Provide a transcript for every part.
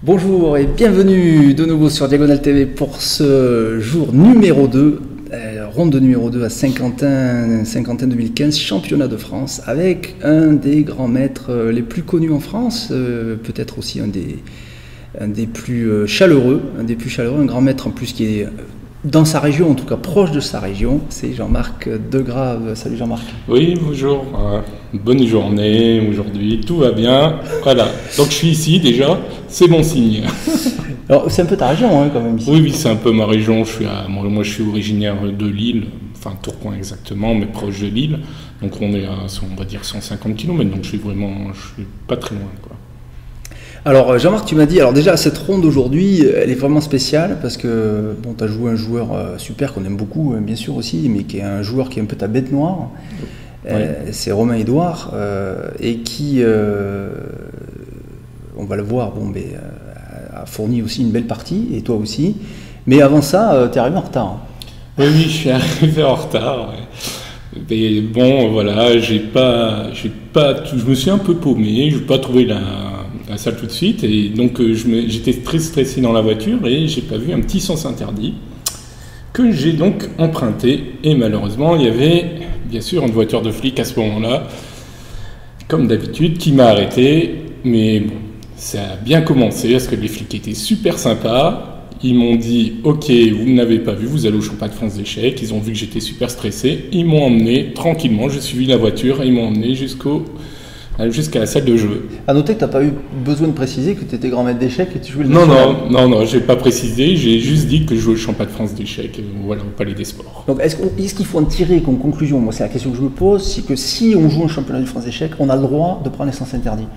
Bonjour et bienvenue de nouveau sur Diagonale TV pour ce jour numéro 2, ronde numéro 2 à Saint-Quentin 2015, championnat de France, avec un des grands maîtres les plus connus en France, peut-être aussi un des plus chaleureux, un grand maître en plus qui est dans sa région, en tout cas proche de sa région, c'est Jean-Marc Degrave. Salut Jean-Marc. Oui, bonjour. Bonne journée aujourd'hui, tout va bien. Voilà. Donc je suis ici déjà, c'est bon signe. Alors c'est un peu ta région hein, quand même ici. Oui, c'est un peu ma région. Moi je suis originaire de Lille, enfin Tourcoing exactement, mais proche de Lille. Donc on est à, on va dire 150 km, donc je suis pas très loin, quoi. Alors Jean-Marc, tu m'as dit, alors déjà cette ronde aujourd'hui, elle est vraiment spéciale parce que bon, tu as joué un joueur super qu'on aime beaucoup, bien sûr aussi, mais qui est un joueur qui est un peu ta bête noire. Oui. C'est Romain Edouard et qui, on va le voir, a fourni aussi une belle partie, et toi aussi. Mais avant ça, tu es arrivé en retard. Oui, je suis arrivé en retard. Ouais. Mais bon, voilà, je me suis un peu paumé, je n'ai pas trouvé la salle tout de suite, et donc j'étais très stressé dans la voiture et j'ai pas vu un petit sens interdit que j'ai donc emprunté, et malheureusement il y avait bien sûr une voiture de flic à ce moment-là, comme d'habitude, qui m'a arrêté. Mais bon, ça a bien commencé parce que les flics étaient super sympas. Ils m'ont dit ok, vous ne l'avez pas vu, vous allez au championnat de France d'échecs. Ils ont vu que j'étais super stressé, ils m'ont emmené tranquillement, j'ai suivi la voiture et ils m'ont emmené jusqu'à la salle de jeu. A noter que tu n'as pas eu besoin de préciser que tu étais grand maître d'échecs et tu jouais le Non, j'ai pas précisé, j'ai juste dit que je jouais le championnat de France d'échecs, voilà, au Palais des Sports. Donc est-ce qu'il faut en tirer comme conclusion, moi c'est la question que je me pose, c'est que si on joue un championnat de France d'échecs, on a le droit de prendre les sens interdits?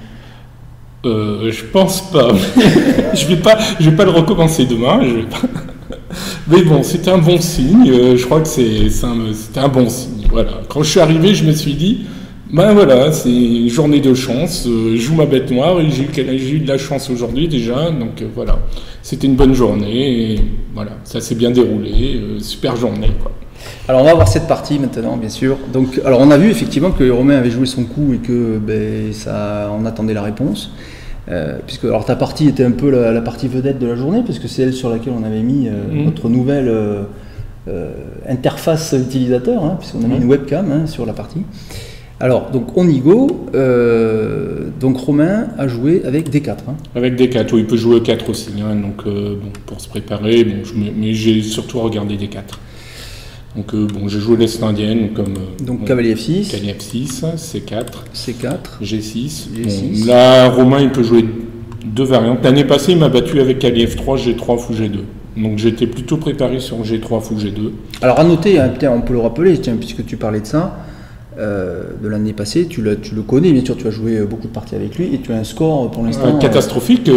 Je pense pas. je vais pas le recommencer demain. Mais bon, c'était un bon signe, je crois que c'était un bon signe, voilà. Quand je suis arrivé, je me suis dit, ben voilà, c'est une journée de chance, je joue ma bête noire et j'ai eu de la chance aujourd'hui déjà, donc voilà, c'était une bonne journée et voilà, ça s'est bien déroulé, super journée, quoi. Alors on va voir cette partie maintenant, bien sûr. Donc, alors on a vu effectivement que Romain avait joué son coup et que on attendait la réponse, puisque alors ta partie était un peu la partie vedette de la journée, parce que c'est elle sur laquelle on avait mis notre nouvelle interface utilisateur, hein, puisqu'on a mis une webcam sur la partie. Alors, donc on y go, donc Romain a joué avec D4. Hein. Avec D4, oui, il peut jouer 4 aussi, hein, donc pour se préparer, mais j'ai surtout regardé D4. Donc j'ai joué l'Est indienne comme... donc cavalier F6. Cavalier F6, C4. C4. G6. Bon, là, Romain, il peut jouer 2 variantes. L'année passée, il m'a battu avec cavalier F3, G3, fou G2. Donc j'étais plutôt préparé sur G3, fou G2. Alors à noter, hein, on peut le rappeler, tiens, puisque tu parlais de ça, de l'année passée, tu le connais, bien sûr, tu as joué beaucoup de parties avec lui et tu as un score pour l'instant catastrophique.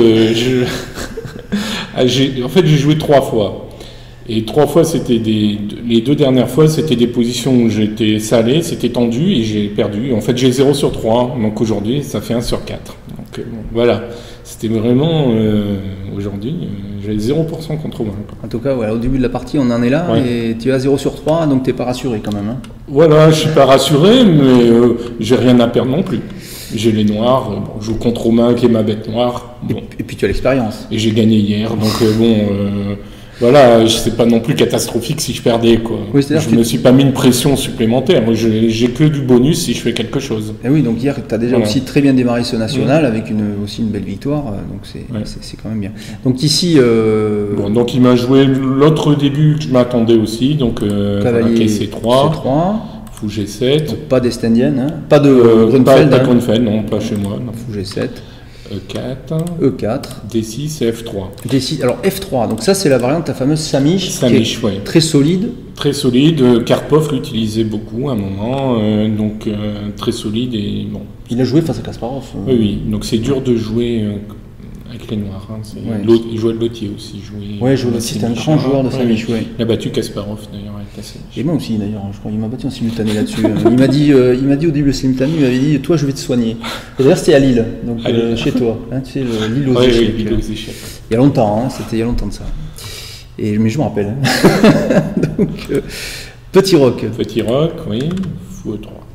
En fait, j'ai joué 3 fois. Et 3 fois, les 2 dernières fois, c'était des positions où j'étais salé, c'était tendu et j'ai perdu. En fait, j'ai 0 sur 3, donc aujourd'hui, ça fait 1 sur 4. Donc voilà, c'était vraiment, aujourd'hui, j'ai 0% contre Romain. En tout cas, voilà, au début de la partie, on en est là, et tu as 0 sur 3, donc tu n'es pas rassuré quand même. Hein. Voilà, je ne suis pas rassuré, mais j'ai rien à perdre non plus. J'ai les noirs, je joue contre Romain qui est ma bête noire. Bon. Et puis tu as l'expérience. Et j'ai gagné hier, donc voilà, c'est pas non plus catastrophique si je perdais, quoi. Oui, je me suis pas mis une pression supplémentaire. Moi, j'ai que du bonus si je fais quelque chose. Et oui, donc hier, tu as déjà aussi très bien démarré ce national avec aussi une belle victoire. Donc c'est quand même bien. Donc ici... Bon, donc il m'a joué l'autre début que je m'attendais aussi. Donc cavalier C3. Fou G7. Donc, pas d'Est indienne, hein. Pas de Grunfeld. Pas Grunfeld, non, pas chez moi. Non. Fou G7. E4, D6 et F3. D6, alors F3, donc ça c'est la variante, ta fameuse Samish, oui. Très solide. Très solide, Karpov l'utilisait beaucoup à un moment, donc très solide et bon. Il a joué face à Kasparov. Oui, donc c'est dur de jouer avec les Noirs. Hein. Il jouait de Lothier aussi. Oui, c'était un grand joueur de Samish. Ouais. Il a battu Kasparov d'ailleurs avec la Samish. Et moi aussi d'ailleurs, je crois qu'il m'a battu en simultané là-dessus. il m'a dit au début de simultané, il m'avait dit toi je vais te soigner. Et d'ailleurs c'était à Lille, donc chez toi, hein, tu sais, Lille aux échecs. Lille aux échecs. Il y a longtemps, hein, c'était il y a longtemps de ça. Mais je me rappelle. Hein. Donc, Petit Roc. Petit Roc, oui. Fou E3.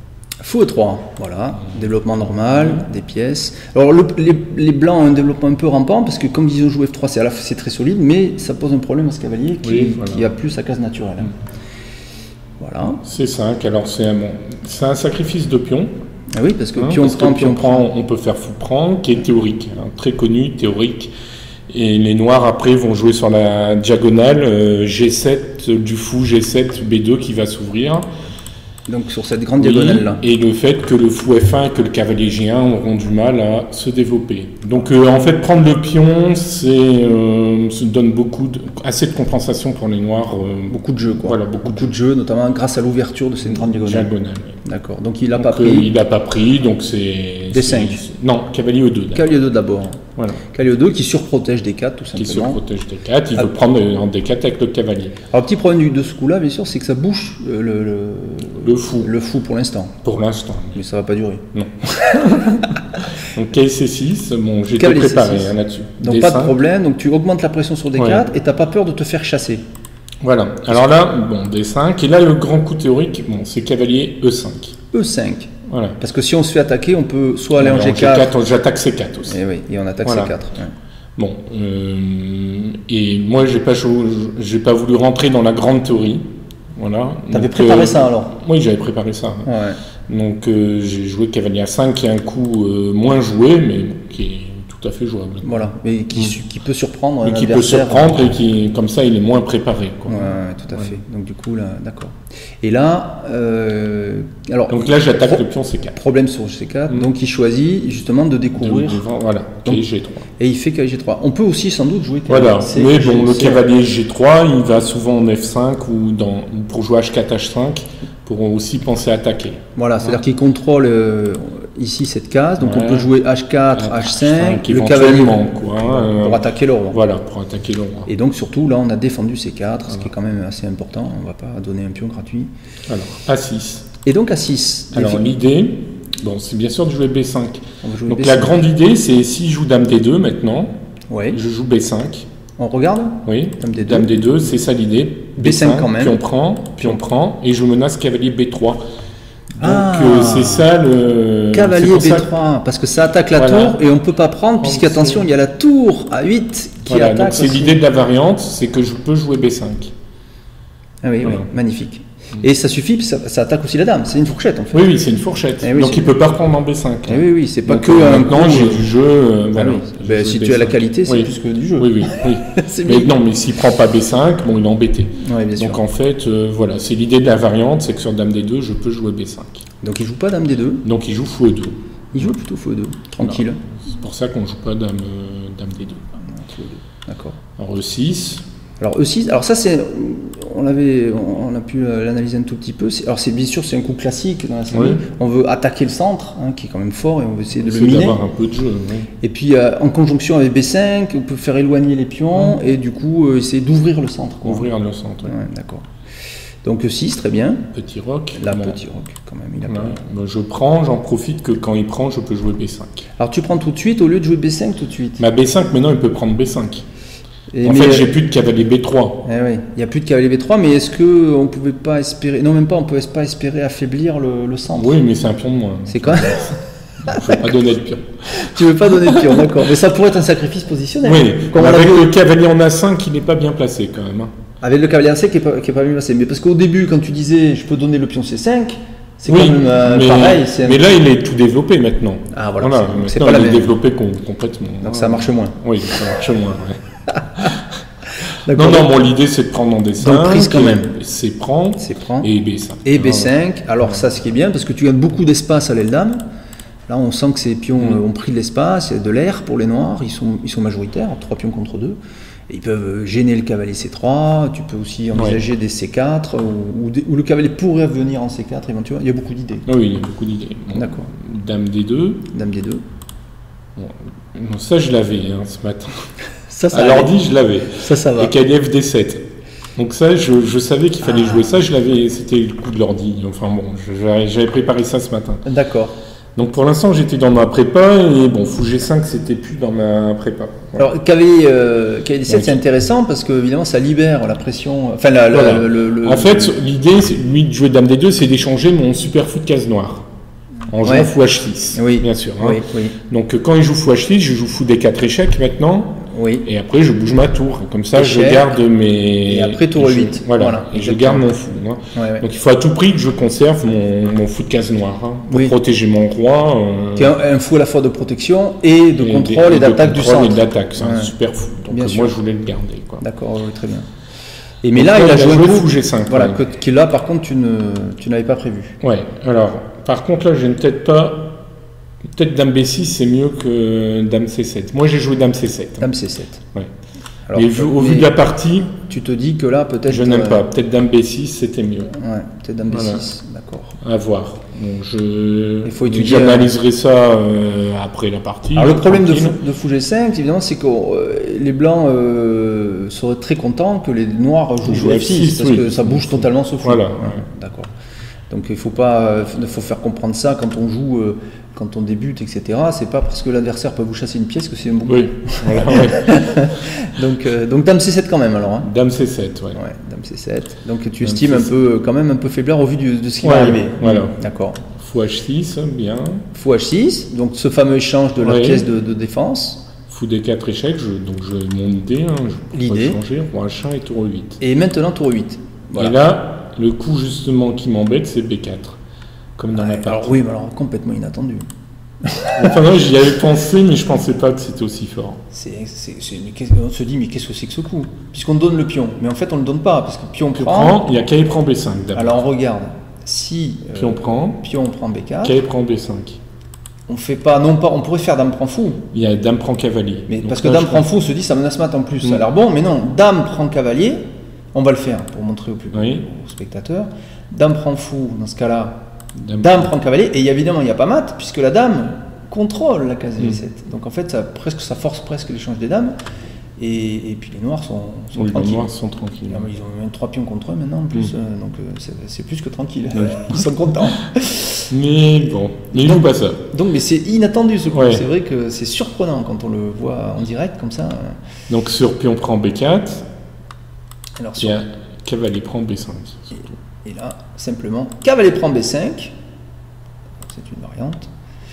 Fou E3, voilà, développement normal, des pièces. Alors les blancs ont un développement un peu rampant parce que comme ils ont joué F3, c'est très solide, mais ça pose un problème à ce cavalier qui a plus sa case naturelle. Voilà. C5, alors c'est un sacrifice de pion. Ah oui, parce que pion prend, on peut faire fou prend, qui est théorique, très connu, théorique. Et les noirs après vont jouer sur la diagonale G7 du fou, G7 B2 qui va s'ouvrir. Donc sur cette grande diagonale là. Et le fait que le fou F1 et que le cavalier G1 auront du mal à se développer. Donc en fait prendre le pion, ça donne assez de compensation pour les noirs. Beaucoup de jeux quoi. Voilà, beaucoup de jeux, notamment grâce à l'ouverture de cette grande diagonale. D'accord. Donc il n'a pas pris. Il n'a pas pris, donc c'est. D5. Non, cavalier E2. Cavalier E2 d'abord. Voilà. Cavalier E2 qui surprotège D4 tout simplement. Qui surprotège D4, il veut prendre en D4 avec le cavalier. Alors petit problème de ce coup-là, bien sûr, c'est que ça bouche le fou pour l'instant. Pour l'instant. Mais ça va pas durer. Non. Donc C6, bon, j'ai été préparé là-dessus. Donc D5. pas de problème, donc tu augmentes la pression sur D4 et t'as pas peur de te faire chasser. Voilà. Alors là, bon, D5, et là le grand coup théorique, bon, c'est cavalier E5. E5. Voilà. Parce que si on se fait attaquer, on peut soit aller en G4. J'attaque C4 aussi. Et oui, et on attaque voilà. C4. Ouais. Bon, et moi j'ai pas voulu rentrer dans la grande théorie. Voilà. T'avais préparé ça alors? Oui, j'avais préparé ça. Ouais. Donc j'ai joué cavalier A5 qui est un coup moins joué, mais qui est tout à fait jouable. Voilà, mais qui peut surprendre. Mais qui peut surprendre et qui, comme ça, il est moins préparé. Quoi. Ouais, tout à fait. Donc du coup, là, d'accord. Et là, alors. Donc là, j'attaque le pion C4. Problème sur C4. Donc il choisit justement de découvrir. Voilà. Donc, G3. Et il fait cavalier G3. On peut aussi sans doute jouer. Voilà. Mais bon, le cavalier G3, il va souvent en F5 ou pour jouer H4, H5 pour aussi penser à attaquer. Voilà, c'est-à-dire qu'il contrôle ici cette case, donc on peut jouer H4, H5, le cavalier pour attaquer le roi. Voilà, pour attaquer le roi. Et donc surtout là on a défendu C4, ce qui est quand même assez important, on ne va pas donner un pion gratuit. Alors A6. Et donc A6. Alors l'idée, bon, c'est bien sûr de jouer B5. Donc la grande idée c'est si je joue Dame D2 maintenant, je joue B5. On regarde? Oui, Dame D2, c'est ça l'idée. B5 quand même. Puis on prend, et je menace cavalier B3. Donc c'est ça le... Cavalier B3, parce que ça attaque la tour, et on ne peut pas prendre, puisqu'attention, il y a la tour A8 qui attaque. Donc c'est l'idée de la variante, c'est que je peux jouer B5. Ah oui, oui, magnifique. Et ça suffit, ça attaque aussi la dame, c'est une fourchette en fait. Oui, c'est une fourchette. Donc il ne peut pas reprendre en B5. Oui, c'est pas donc, que maintenant j'ai du jeu. Voilà, si tu as la qualité, c'est plus que du jeu. Oui. Mais non, mais s'il ne prend pas B5, bon, il est embêté. Oui, bien sûr. Donc en fait, voilà, c'est l'idée de la variante, c'est que sur Dame D2, je peux jouer B5. Donc il joue pas Dame D2. Donc il joue Fou E2. Il joue plutôt Fou E2, tranquille. Voilà. C'est pour ça qu'on ne joue pas Dame D2. D'accord. Alors E6. Alors E6, alors ça c'est, on a pu l'analyser un tout petit peu. Alors c'est bien sûr c'est un coup classique dans la série. On veut attaquer le centre, qui est quand même fort, et on veut essayer de le miner. D'avoir un peu de jeu. Et puis en conjonction avec B5, on peut faire éloigner les pions et du coup essayer d'ouvrir le centre. Ouvrir le centre. D'accord. Donc E6, très bien. Petit roc. Là, petit roc quand même. Il a pas... Je prends, j'en profite que quand il prend, je peux jouer B5. Alors tu prends tout de suite au lieu de jouer B5 tout de suite. Ma B5 maintenant, il peut prendre B5. En fait, j'ai plus de cavalier B3. Il n'y a plus de cavalier B3, mais est-ce qu'on ne pouvait pas espérer... Non, même pas, on ne pouvait pas espérer affaiblir le centre. Oui, mais c'est un pion de moins. C'est quand même... Je ne veux pas donner de pion. Tu ne veux pas donner de pion, d'accord. Mais ça pourrait être un sacrifice positionnel. Oui, avec le cavalier en A5, il n'est pas bien placé quand même. Avec le cavalier A5 qui n'est pas bien placé. Mais parce qu'au début, quand tu disais je peux donner le pion C5, c'est quand même pareil. Mais là, il est tout développé maintenant. Ah voilà, c'est pas la même. Il est développé complètement. Donc ça marche moins. Oui, ça marche moins, Non, bon, l'idée c'est de prendre en D5. Donc prise quand même. C'est prend. Et B5. Et B5. Alors ça, ce qui est bien, parce que tu gagnes beaucoup d'espace à l'aile dame. Là, on sent que ces pions ont pris de l'espace, il y a de l'air pour les noirs. Ils sont majoritaires, 3 pions contre 2. Et ils peuvent gêner le cavalier C3. Tu peux aussi envisager des C4 ou le cavalier pourrait venir en C4 éventuellement. Il y a beaucoup d'idées. Oui, il y a beaucoup d'idées. Bon. D'accord. Dame D2. Dame D2. Bon, ça, je l'avais ce matin. Ça à l'ordi, je l'avais. Ça va. Et cavalier FD7. Donc ça, je savais qu'il fallait jouer ça. Je l'avais. C'était le coup de l'ordi. Enfin bon, j'avais préparé ça ce matin. D'accord. Donc pour l'instant, j'étais dans ma prépa et bon, Fou G5, c'était plus dans ma prépa. Voilà. Alors cavalier D7, c'est intéressant parce que évidemment, ça libère la pression. Enfin, En fait, l'idée, lui de jouer Dame D2, c'est d'échanger mon super fou de case noire. en jouant fou H6, bien sûr. Hein. Oui. Donc quand il joue fou H6, je joue fou D4 échec maintenant. Oui. Et après, je bouge ma tour. Comme ça, je garde mes... Et après, tour 8. Voilà. Et je garde mon fou. Hein. Donc, il faut à tout prix que je conserve mon fou de case noire. Hein, pour protéger mon roi. Qui est un fou à la fois de protection et de contrôle et d'attaque du centre. Et d'attaque. C'est un super fou. Donc, moi, je voulais le garder. D'accord, très bien. Et mais là, il a joué un fou G5. Voilà, qui là, par contre, tu n'avais pas prévu. Ouais. Alors, par contre, là, je ne peut-être pas... Peut-être Dame B6, c'est mieux que Dame C7. Moi, j'ai joué Dame C7. Hein. Dame C7. Ouais. Alors, au vu de la partie... Tu te dis que là, peut-être... Je n'aime pas. Peut-être Dame B6, c'était mieux. Ouais, peut-être Dame B6, d'accord. À voir. Donc, il faut étudier... J'analyserai ça après la partie. Alors, le problème de fou G5, évidemment, c'est que les blancs seraient très contents que les noirs jouent F6, parce que ça bouge totalement ce fou. Voilà. Ouais. D'accord. Donc il faut faire comprendre ça quand on joue, quand on débute, etc. C'est pas parce que l'adversaire peut vous chasser une pièce que c'est un bon coup. Oui. donc Dame C7 quand même alors. Hein. Dame C7, ouais. Dame C7. Donc tu estimes quand même un peu faiblard au vu de ce qui va arriver. Voilà. D'accord. Fou H6, bien. Fou H6, donc ce fameux échange de la pièce de défense. Fou D4 échec, donc mon idée, je peux changer, roi H1 et tour 8. Et maintenant tour 8. Voilà. Et là, le coup justement qui m'embête, c'est B4, comme dans la partie. Alors oui, mais alors complètement inattendu. Enfin non, j'y avais pensé, mais je pensais pas que c'était aussi fort. On se dit, mais qu'est-ce que c'est que ce coup? Puisqu'on donne le pion, mais en fait on ne le donne pas, parce que pion prend... Il y a K prend B5 d'abord. Alors on regarde, si pion prend B4, K prend B5. On fait pas, on pourrait faire dame prend fou. Il y a dame prend cavalier. Mais parce que dame prend fou, on se dit ça menace mat en plus, ça a l'air bon, mais non, dame prend cavalier, on va le faire pour montrer au public, aux spectateurs. Dame prend fou, dans ce cas-là, dame prend cavalier, et évidemment il n'y a pas mat, puisque la dame contrôle la case G7. Donc en fait, ça force presque l'échange des dames, et puis les noirs sont tranquilles. Les noirs sont tranquilles. Ils ont même 3 pions contre eux maintenant, en plus, donc c'est plus que tranquille. Ils sont contents. Mais bon, ils jouent pas ça. Donc, mais c'est inattendu ce coup. C'est vrai que c'est surprenant quand on le voit en direct comme ça. Donc sur pion prend B4. Alors, il y a cavalier prend B5. Et là, simplement, cavalier prend B5. C'est une variante.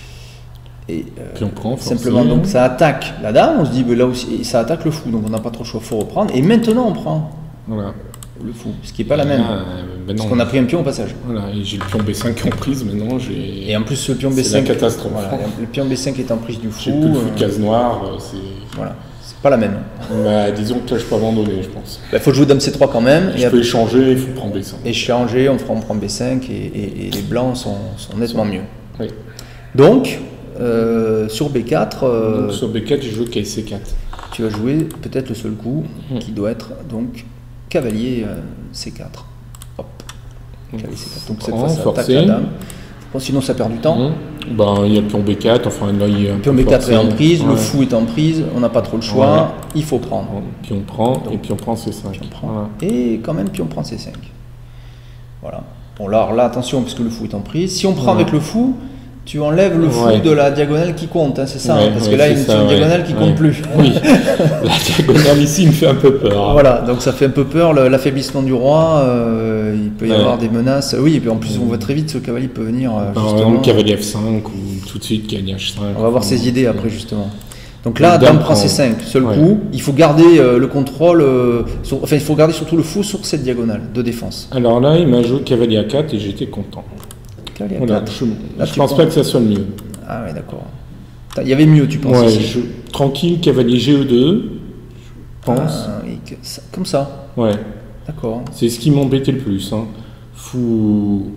Et pion prend, simplement, donc ça attaque la dame. On se dit, ben, là aussi, ça attaque le fou. Donc on n'a pas trop le choix, il faut reprendre. Et maintenant, on prend le fou, ce qui n'est pas la même. Parce qu'on a pris un pion au passage. Voilà, et j'ai le pion B5 en prise maintenant. Et en plus, le pion B5. C'est la catastrophe. Voilà, le pion B5 est en prise du fou. J'ai plus le fou de case noire. Voilà. Pas la même. Bah, disons que là, je peux abandonner, je pense. Il faut jouer dame C3 quand même. Je peux échanger, il faut prendre B5. Échanger, on prend B5 et les blancs sont nettement mieux. Oui. Donc, sur B4... donc, sur B4, je joue KC4. Tu vas jouer peut-être le seul coup qui doit être donc cavalier C4. Hop. Cavalier C4. Donc cette fois, ça attaque la dame. Sinon, ça perd du temps. Il y a le pion B4, enfin là il y a un pion B4 est en prise, le fou est en prise, on n'a pas trop le choix, il faut prendre. Pion prend, et pion prend C5. Et quand même pion prend C5. Voilà. Bon là attention, parce que le fou est en prise. Si on prend avec le fou, tu enlèves le fou de la diagonale qui compte, hein, c'est ça, parce que là il y a une diagonale qui compte plus. Oui, la diagonale ici me fait un peu peur. Voilà, donc ça fait un peu peur, l'affaiblissement du roi, il peut y avoir des menaces. Oui, et puis en plus on voit très vite ce cavalier peut venir justement. Cavalier F5 ou tout de suite cavalier H5. On va voir ses idées après justement. Donc là, dame prend C5, seul coup, il faut garder le contrôle, il faut garder surtout le fou sur cette diagonale de défense. Alors là, il m'a joué cavalier A4 et j'étais content. Voilà, je pense pas que ça soit le mieux. Ah ouais, d'accord. Il y avait mieux, tu penses? Tranquille, cavalier GE2, je pense. Comme ça? Ouais. D'accord. C'est ce qui m'embêtait le plus. Hein. Fou,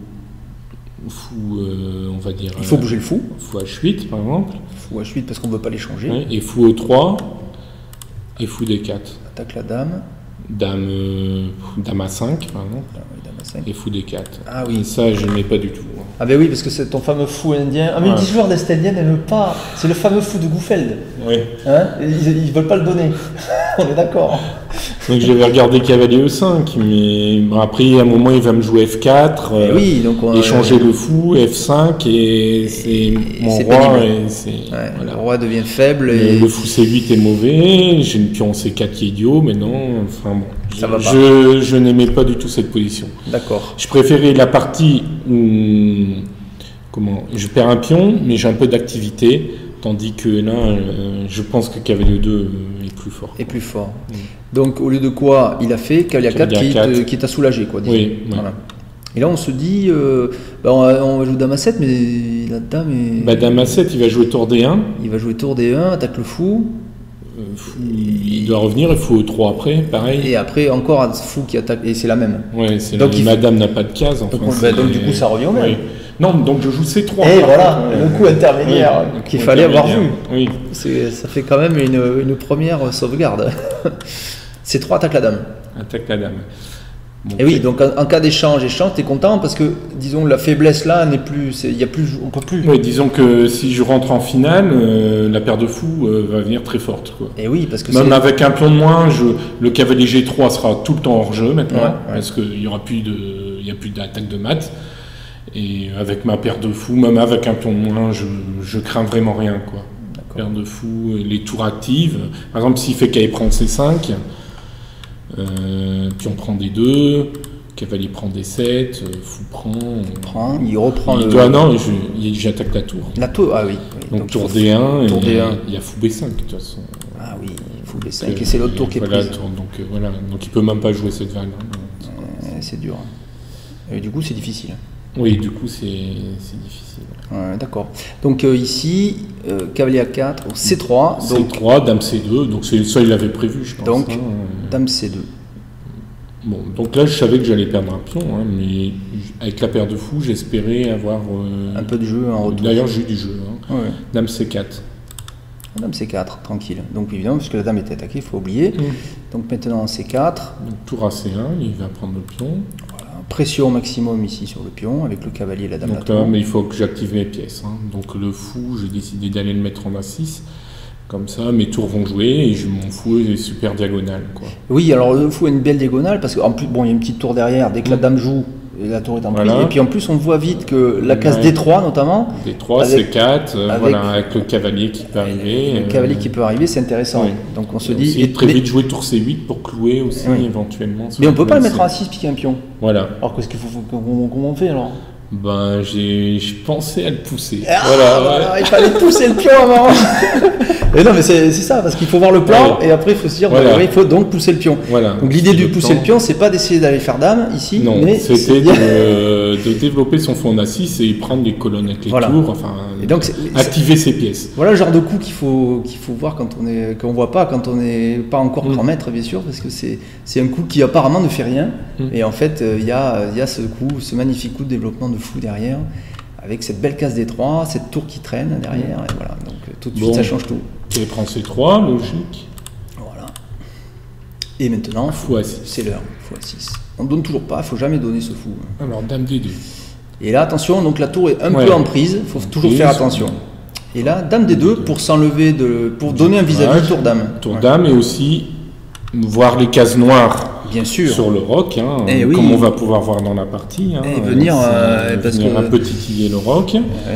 on va dire... Il faut bouger le fou. Fou H8, par exemple. Fou H8 parce qu'on ne veut pas l'échanger. Ouais, et fou E3, et fou D4. Attaque la dame. Dame A5, par exemple. Dame A5. Et fou D4. Ah oui. Et ça, je n'aimais pas du tout. Ah ben oui, parce que c'est ton fameux fou indien. Ah mais les joueurs d'Est indienne n'aiment pas. C'est le fameux fou de Goufeld. Oui. Hein, ils veulent pas le donner. On est d'accord. Donc j'avais regardé cavalier E5, mais après à un moment il va me jouer F4, oui, donc échanger le fou, F5 et c'est mon roi. Le roi devient faible. Et le fou C8 est mauvais, j'ai une pion C4 qui est idiot, mais non, enfin bon. Ça va pas. Je n'aimais pas du tout cette position. D'accord. Je préférais la partie Je perds un pion, mais j'ai un peu d'activité, tandis que là, je pense que cavalier 2 est plus fort. Est plus fort. Donc au lieu de quoi il a fait cavalier 4 qui t'a soulagé, quoi. Disons. Oui. Voilà. Et là on se dit, on va jouer dame à 7, mais la dame est... Dame à 7, il va jouer tour D1. Il va jouer tour D1, attaque le fou. Il doit revenir, il faut 3 après, pareil. Et après encore un fou qui attaque, et c'est la même. Ouais, madame n'a pas de case. Enfin, donc du coup ça revient au même. Oui. Non, donc je joue C3. Et voilà, le coup intermédiaire qu'il fallait avoir vu. Oui. Ça fait quand même une première sauvegarde. C3 attaque la dame. Attaque la dame. Bon, et oui, donc en cas d'échange, t'es content parce que, disons, la faiblesse là n'est plus, on peut plus. Oui, disons que si je rentre en finale, la paire de fous va venir très forte, quoi. Et oui, parce que même avec un pion de moins, le cavalier G3 sera tout le temps hors jeu maintenant, parce qu'il y aura plus d'attaque de maths. Et avec ma paire de fous, même avec un pion de moins, je crains vraiment rien, quoi. Paire de fous, les tours actives. Par exemple, s'il fait qu'il prend C5. Pion prend D2, cavalier prend D7, fou prend. Il reprend Non, j'attaque la tour. La tour, ah oui. Donc tour D1, il y a fou B5 de toute façon. Ah oui, fou B5, et c'est l'autre tour qui est prise. Donc il peut même pas jouer cette vague. C'est dur. Et du coup, c'est difficile. Oui, du coup, c'est difficile. D'accord. Donc ici, cavalier A4, C3. C3, dame C2, donc ça il l'avait prévu, je pense. Donc, dame C2. Bon, donc là, je savais que j'allais perdre un pion, mais avec la paire de fous, j'espérais avoir... un peu de jeu en retour. D'ailleurs, j'ai eu du jeu. Dame C4. Dame C4, tranquille. Donc évidemment, puisque la dame était attaquée, il faut oublier. Donc maintenant C4. Donc tour à C1, il va prendre le pion. Pression maximum ici sur le pion avec le cavalier et la dame. Donc là, mais il faut que j'active mes pièces. Donc le fou, j'ai décidé d'aller le mettre en A6. Comme ça, mes tours vont jouer et mon fou est super diagonal, quoi. Oui, alors le fou a une belle diagonale parce qu'en plus, il y a une petite tour derrière. Dès que la dame joue, la tour est en prise. Et puis en plus, on voit vite que la case D3 notamment. D3, C4, avec le cavalier qui peut arriver. Le cavalier qui peut arriver, c'est intéressant. Oui. Donc on se dit. Et très vite jouer tour C8 pour clouer aussi éventuellement. Mais on peut pas le mettre en A6 piquer un pion. Voilà. Alors qu'est-ce qu'il faut comment on fait alors? J'ai pensé à le pousser. Il fallait pousser le pion avant. Et non, mais c'est ça, parce qu'il faut voir le plan et après il faut se dire, il faut donc pousser le pion. Donc l'idée du pousser le pion, c'est pas d'essayer d'aller faire dame ici, mais c'était de développer son fond en A6 et prendre les colonnes avec les tours, et donc activer ses pièces. Voilà le genre de coup qu'il faut voir qu'on voit pas quand on n'est pas encore grand maître, bien sûr, parce que c'est un coup qui apparemment ne fait rien. Et en fait, il y a ce magnifique coup de développement de fou derrière, avec cette belle case D3, cette tour qui traîne derrière, et voilà. Donc tout de suite, ça change tout. Tu prends C3, logique. Voilà. Et maintenant, fou A6. C'est l'heure, fou A6. On ne donne toujours pas, il ne faut jamais donner ce fou. Alors, dame D2. Et là, attention, donc la tour est un peu en prise, il faut toujours faire attention. Et là, dame D2 pour s'enlever pour donner un vis-à-vis tour dame. Tour dame et aussi voir les cases noires. Bien sûr. Sur le roc, comme on va pouvoir voir dans la partie. Et venir un peu titiller le roc.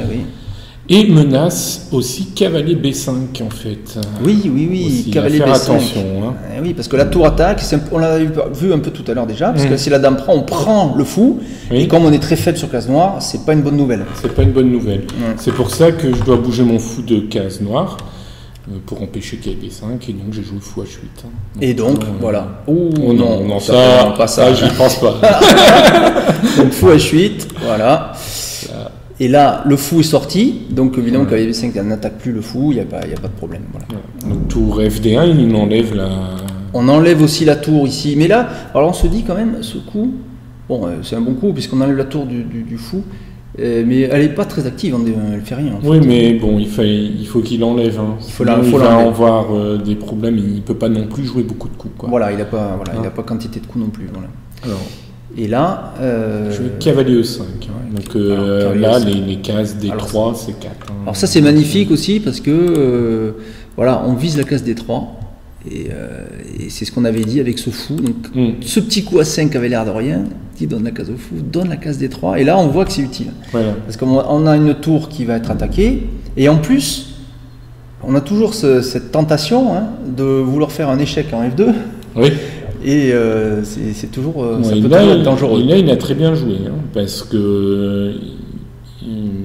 Et menace aussi cavalier B5 en fait. Oui, aussi, cavalier B5. Attention. Oui, parce que la tour attaque, on l'a vu un peu tout à l'heure déjà, parce que si la dame prend, on prend le fou, et comme on est très faible sur case noire, c'est pas une bonne nouvelle. C'est pas une bonne nouvelle. C'est pour ça que je dois bouger mon fou de case noire. Pour empêcher qu'il y ait B5, et donc j'ai joué fou H8. Et donc, voilà. Non, ça, pas ça, j'y pense pas. Donc fou H8, voilà. Et là, le fou est sorti, donc évidemment, cavalier B5 n'attaque plus le fou, il n'y a pas de problème. Voilà. Donc tour FD1, il enlève la... On enlève aussi la tour ici, mais là, alors on se dit quand même, ce coup, bon, c'est un bon coup, puisqu'on enlève la tour du fou, mais elle n'est pas très active, elle ne fait rien. Oui, mais bon, il faut qu'il enlève. Il va avoir des problèmes, il ne peut pas non plus jouer beaucoup de coups. Quoi. Voilà, il n'a pas quantité de coups non plus. Voilà. Alors, et là... je vais cavalier E5. Donc là, les cases D3, c'est 4. Alors ça, c'est magnifique aussi, parce que voilà, on vise la case D3. Et c'est ce qu'on avait dit avec ce fou. Donc, ce petit coup à 5 avait l'air de rien, qui donne la case au fou, donne la case D3, et là on voit que c'est utile. Voilà. Parce qu'on a une tour qui va être attaquée, et en plus, on a toujours cette tentation de vouloir faire un échec en F2. Oui. Et c'est toujours, ça peut toujours être dangereux. Là, il a très bien joué, parce que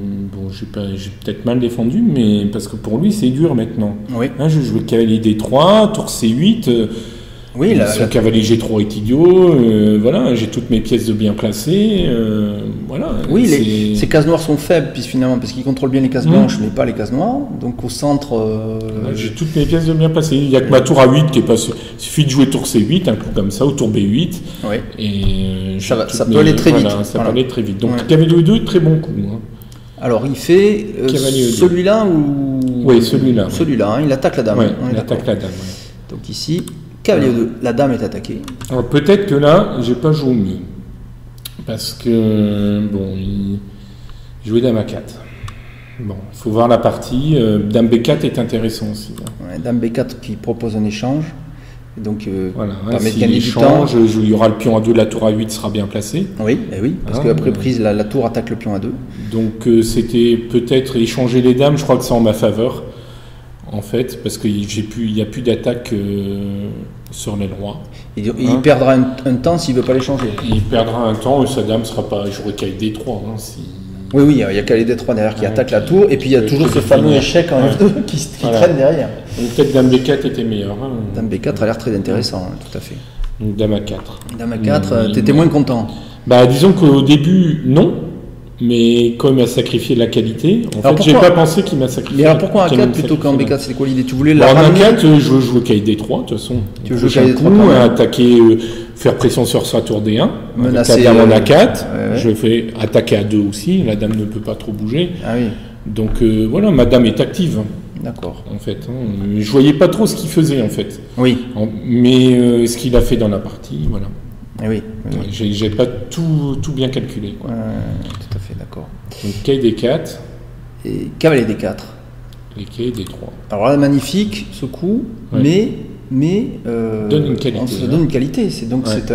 bon, j'ai peut-être mal défendu, mais parce que pour lui, c'est dur maintenant. Oui. Hein, je jouais cavalier D3, tour C8. Oui, son cavalier G3 est idiot. Voilà, j'ai toutes mes pièces de bien placées. Voilà. Oui, ces cases noires sont faibles, puis finalement, parce qu'il contrôle bien les cases blanches, mais pas les cases noires. Donc au centre. J'ai toutes mes pièces de bien placées. Il n'y a que ma tour A8 qui est passée. Il suffit de jouer tour C8, un coup comme ça, ou tour B8. Oui. Et ça peut aller très vite. Ça peut aller très vite. Donc cavalier E2, très bon coup. Hein. Alors il fait celui-là ou. Oui, celui-là. Celui-là, hein, il attaque la dame. Ouais, il attaque la dame. Ouais. Donc ici, cavalier 2, la dame est attaquée. Alors peut-être que là, j'ai pas joué mieux. Parce que, bon, il jouait dame A4. Bon, il faut voir la partie. Dame B4 est intéressant aussi. Hein. Ouais, dame B4 qui propose un échange. Et donc, voilà, permet de gagner du temps. Il y aura le pion A2, la tour A8 sera bien placée. Oui, parce qu'après prise, la tour attaque le pion A2. Donc c'était peut-être échanger les dames, je crois que c'est en ma faveur. En fait, parce qu'il n'y a plus d'attaque sur les rois. Il perdra un temps s'il ne veut pas l'échanger. Il perdra un temps et sa dame ne sera pas. J'aurais qu'à D3. Hein, si... Oui, il y a qu'à D3 derrière qui attaque la tour. Et puis il y a toujours ce fameux échec en F2 qui traîne derrière. Peut-être dame B4 était meilleure. Hein. Dame B4 a l'air très intéressant, hein, tout à fait. Donc dame A4. Dame A4, tu étais moins content. Bah, disons qu'au début, non. Mais comme il a sacrifié la qualité, en fait, j'ai pas pensé qu'il m'a sacrifié. Mais alors pourquoi A4 plutôt qu'en B4? C'est quoi l'idée? Tu voulais la ramener? En A4, je veux jouer KD3 de toute façon. Tu veux jouer KD3 attaquer, faire pression sur sa tour D1. Menacer la dame en A4. Je fais attaquer A2 aussi. La dame ne peut pas trop bouger. Ah oui. Donc voilà, ma dame est active. D'accord. En fait, je voyais pas trop ce qu'il faisait en fait. Oui. Mais ce qu'il a fait dans la partie, voilà. Oui. J'ai pas tout bien calculé. Quoi. Tout à fait, d'accord. Donc KD4. Et cavalier D4. Et KD3. Alors là, magnifique ce coup, mais donne une qualité. On se donne une qualité. C'est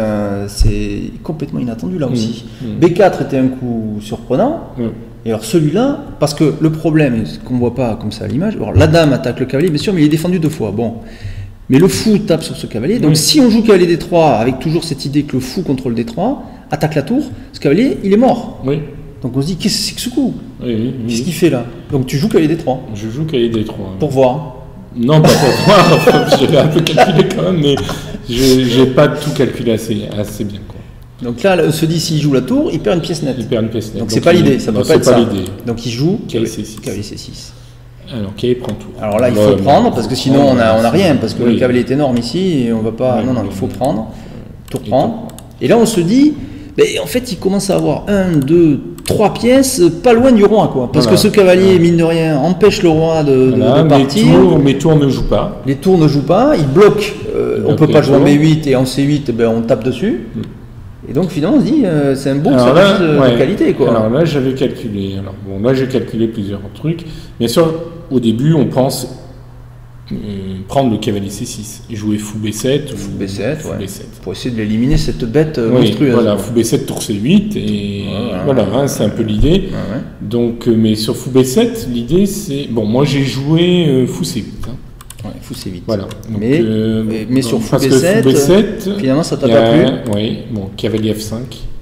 complètement inattendu là aussi. B4 était un coup surprenant. Et alors celui-là, parce que le problème, ce qu'on ne voit pas comme ça à l'image, alors la dame attaque le cavalier, bien sûr, mais il est défendu 2 fois. Bon. Mais le fou tape sur ce cavalier. Donc si on joue cavalier D3 avec toujours cette idée que le fou contrôle D3, attaque la tour, ce cavalier, il est mort. Oui. Donc on se dit, qu'est-ce que c'est que ce coup? Qu'est-ce qu'il fait là? Donc tu joues cavalier D3. Je joue cavalier D3. Pour voir. Non, pas pour voir. J'avais un peu calculé quand même, mais je n'ai pas tout calculé assez bien. Quoi. Donc là, on se dit, s'il joue la tour, il perd une pièce nette. Donc c'est pas l'idée, ça peut pas être ça. Donc il joue cavalier C6. Cavalier C6. Alors, cavalier prend tout. Alors là, il faut prendre, parce que sinon on a rien, parce que le cavalier est énorme ici, et on va pas... Non, il faut prendre. Tour prendre. Et là, on se dit, en fait, il commence à avoir 1, 2, 3 pièces, pas loin du roi, quoi. Parce que ce cavalier, mine de rien, empêche le roi de partir. Mes tours ne jouent pas. Les tours ne jouent pas, il bloque. On peut pas jouer en B8, et en C8, on tape dessus. Et donc finalement on se dit c'est un beau service de qualité quoi. Alors là j'avais calculé. Là j'ai calculé plusieurs trucs. Bien sûr au début on pense prendre le cavalier C6 et jouer fou B7 fou B7 pour essayer de l'éliminer cette bête monstrueuse. Voilà, fou B7 tour C8 et voilà c'est un peu l'idée. Donc mais sur fou B7 l'idée c'est moi j'ai joué fou C8. Fou C8. Voilà. Donc, mais sur fou B7, finalement ça t'a pas plu. Oui, cavalier F5.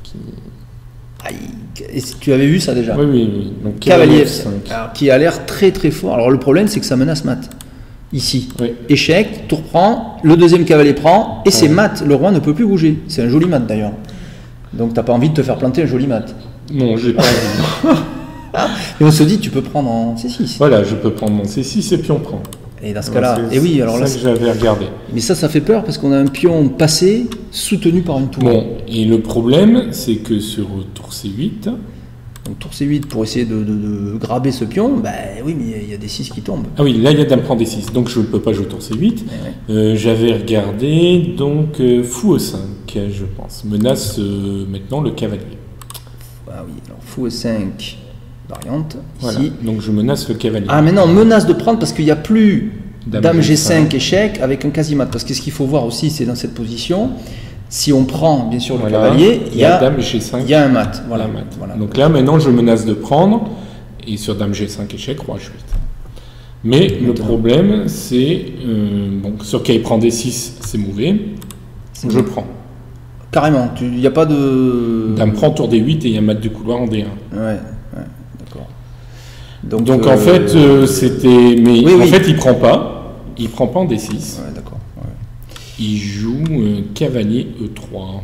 Tu avais vu ça déjà? Oui. Donc, cavalier F5. Alors, qui a l'air très très fort. Alors le problème c'est que ça menace mat. Ici. Échec, tour prend, le deuxième cavalier prend, et c'est mat. Le roi ne peut plus bouger. C'est un joli mat d'ailleurs. Donc t'as pas envie de te faire planter un joli mat. Non, j'ai pas envie. Et on se dit tu peux prendre en C6. Voilà, je peux prendre mon C6 et puis on prend. Et dans ce cas-là, alors là, que j'avais regardé. Mais ça fait peur parce qu'on a un pion passé soutenu par une tour. Et le problème, c'est que sur tour C8. Donc tour C8 pour essayer de graber ce pion, oui, mais il y a des 6 qui tombent. Ah oui, là il y a dame prend des 6, donc je ne peux pas jouer tour C8. J'avais regardé, donc fou E5, je pense, menace maintenant le cavalier. Ah oui, alors fou E5. Variante, voilà. Ici. Donc je menace le cavalier. Ah mais non, menace de prendre parce qu'il n'y a plus dame G5 échec avec un quasi-mat. Parce que ce qu'il faut voir aussi, c'est dans cette position, si on prend bien sûr le cavalier, il y a dame G5. Il y a un mat. Voilà. Donc là maintenant je menace de prendre, et sur dame G5 échec, roi H8. Mais le problème c'est, sur qu'il prend D6, c'est mauvais, je prends. Carrément, il n'y a pas de... Dame prend tour D8 et il y a mat du couloir en D1. Ouais, d'accord. Donc en fait, c'était... Mais oui, en oui. fait, il prend pas en D6. Ouais, d'accord. Ouais. Il joue cavalier E3.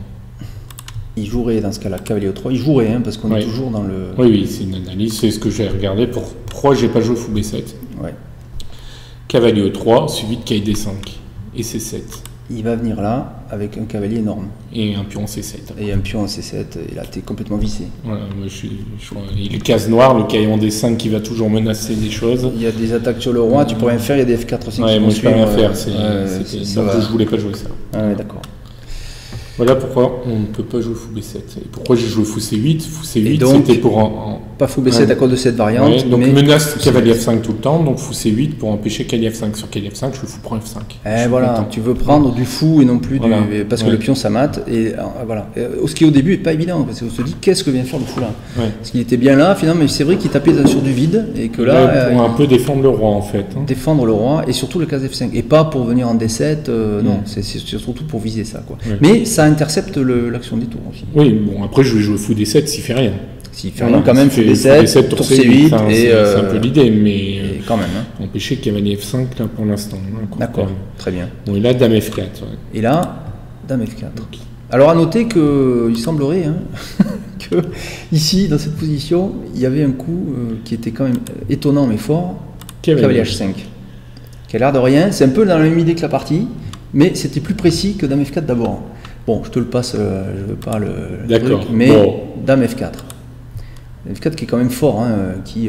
Il jouerait dans ce cas-là, cavalier E3. Il jouerait, hein, parce qu'on est Ouais. toujours dans le... Oui, c'est une analyse, c'est ce que j'ai regardé. Pourquoi j'ai pas joué fou B7. Ouais. Cavalier E3, suivi de caille D5 et C7. Il va venir là, avec un cavalier énorme. Et un pion C7. Et un pion en C7, et là, t'es complètement vissé. Voilà, moi je crois. Et les cases noires, le caillon D5 qui va toujours menacer des choses. Il y a des attaques sur le roi, tu peux rien faire, il y a des F4 aussi Ouais, qui moi vont je peux rien suivre, faire. ça Donc va. je voulais pas jouer ça. Ah ouais, d'accord. Voilà pourquoi on ne peut pas jouer fou B7. Et pourquoi j'ai joué fou C8. Fou Et C8, donc, c'était pour Pas fou B7 Ouais. à cause de cette variante, Ouais, donc mais... menace fou cavalier C8. F5 tout le temps, donc fou C8 pour empêcher cavalier F5. Sur cavalier F5, je fou prend F5. Je Eh suis voilà, content. tu veux prendre du fou et non plus Voilà. du... Parce que Ouais. le pion ça mate, et voilà. Ce qui au début n'est pas évident, parce qu'on se dit qu'est-ce que vient faire le fou là. Ouais. Parce qu'il était bien là, finalement, mais c'est vrai qu'il tapait sur du vide, et que là, Ouais, pour un peu défendre le roi en fait. Hein. défendre le roi, et surtout le case F5, et pas pour venir en D7, non, c'est surtout pour viser ça, quoi. Ouais. Mais ça intercepte l'action des tours aussi. Oui, bon après je vais jouer fou D7 s'il fait rien. S'il fait rien, quand même, fou S'il fait D7, tour tour C8, enfin, et... c'est un peu l'idée, mais et quand même, hein. empêcher cavalier F5 là pour l'instant. Hein, D'accord, très bien. Bon, et là dame F4. Ouais. Et là, dame F4. Alors à noter qu'il semblerait que ici, dans cette position, il y avait un coup qui était quand même étonnant mais fort, cavalier H5. Qui a l'air de rien, c'est un peu dans la même idée que la partie, mais c'était plus précis que dame F4 d'abord. Bon, je te le passe, je ne veux pas le D'accord. truc, mais Bon. dame F4. F4 qui est quand même fort, hein, qui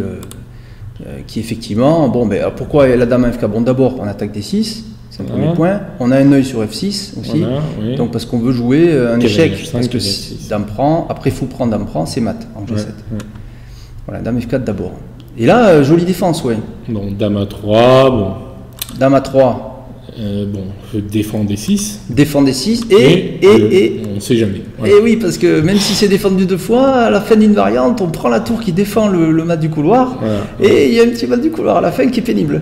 effectivement, bon, ben, alors pourquoi la dame F4? Bon, d'abord, on attaque D6, c'est un Voilà. premier point. On a un œil sur F6 aussi. Voilà, oui. Donc parce qu'on veut jouer un Cavalier échec, H5, parce que cavalier si F6. dame prend, après fou prend, dame prend, c'est mat en G7. Ouais, ouais. Voilà, dame F4 d'abord. Et là, jolie défense, ouais. Bon, dame A3, bon. Dame A3, Bon, je défends D6. défend D6, Et et on ne sait jamais. Voilà. et oui, parce que même si c'est défendu deux fois, à la fin d'une variante, on prend la tour qui défend le mat du couloir, Voilà. et il y a un petit mat du couloir à la fin qui est pénible.